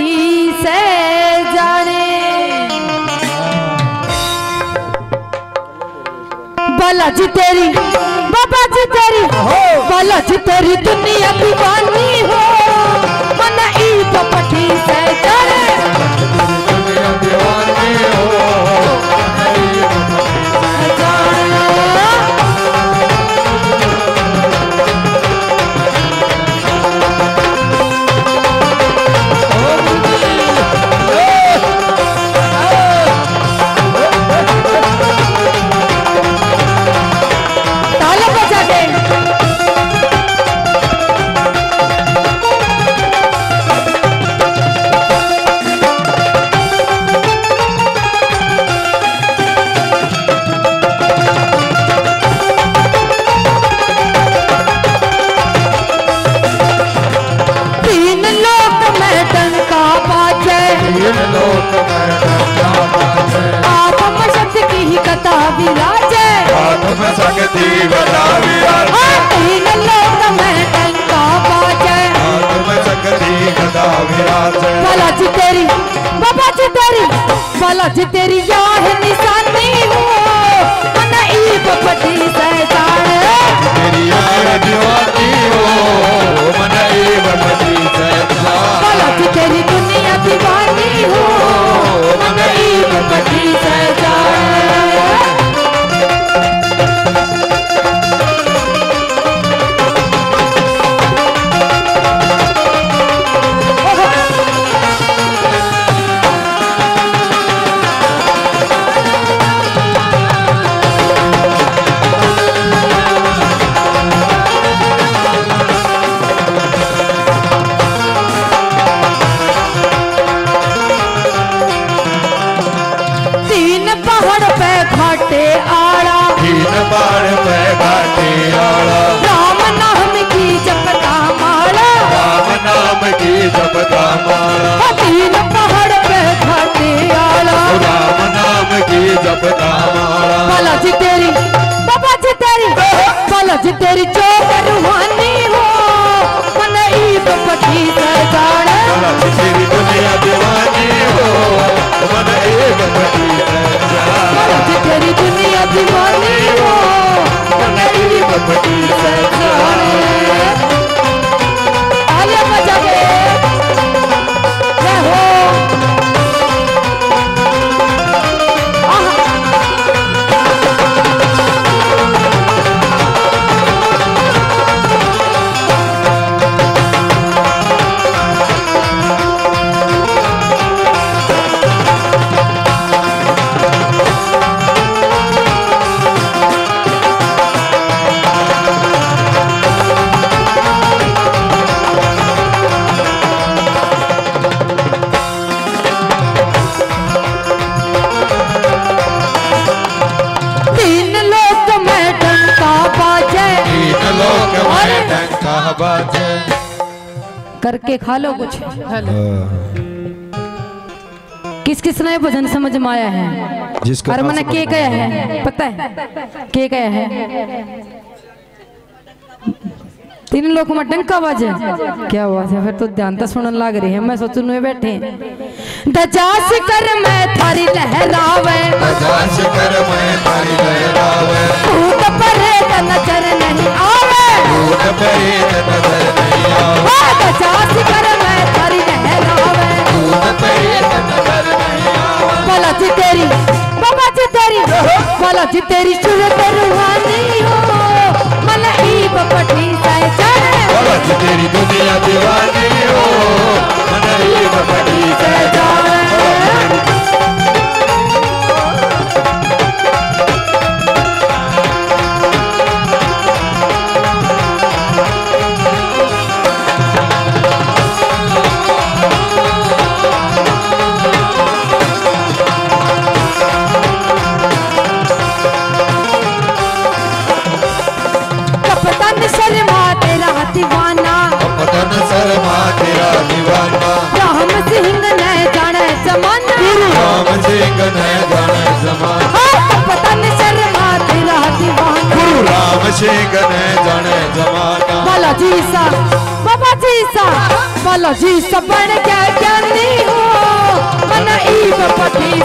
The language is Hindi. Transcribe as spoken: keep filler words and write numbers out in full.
पटी से जाने बालाजी तेरी बाबा जी तेरी बालाजी तेरी दुनिया दीवानी हो मन ईद पटी से जाने दुनिया दीवानी हो शक्ति बता विराजे तीन लोक में टंका बाजे आत्म शक्ति बता विराजे बालाजी तेरी बाबा जी तेरी बालाजी तेरी याह निशानी हो मन ईद पटी से जाने तेरी यार दीवानी हो मन ईद पटी से जाने बालाजी तेरी दुनिया दीवानी हो मन ईद पटी से जाने बाण पे घाटे आला राम नाम की जपता माला राम नाम की जपता माला तीन पहाड़ पे घाटे आला राम नाम की जपता माला बालाजी तेरी बाबा जी तेरी बालाजी तेरी चौक रूहानी हो मन ईद पटी से जाने बालाजी तेरी दुनिया दीवानी हो मन ईद पटी से जाने बालाजी तेरी दुनिया दीवानी हो मन ईद पटी से जाने आले मजा के जय हो करके खा लो कुछ। किस किस ने भजन समझ में आया है? जिसका मैंने के गया है पता है के गया है? तीन लोग में डंका बाजे क्या हुआ है? फिर तो ध्यान तो सुनने लग रही है। मैं सोचू नुए बैठे दजास कर मैं थारी लहरावे दजास कर मैं थारी लहरावे भूत परेत नजर नहीं आवे भूत परेत नजर नहीं आवे दजास कर मैं थारी लहरावे भूत परेत नजर नहीं आवे बालाजी तेरी बाबा जी तेरी बालाजी तेरी सूरत रूहानी हो मन ईब पटी से चढ़े बालाजी तेरी दुनिया दीवानी हो मन ईब पटी से चढ़े दीवाना कपतन शर्मा तेरा दीवाना राम सिंह ने जाने जमाना राम सिंह ने जाने जमाना कपतन शर्मा तेरा दीवाना राम सिंह ने जाने जमाना बालाजी सा बाबा जी सा बालाजी सा बन गया ज्ञानी हो मन ईब पति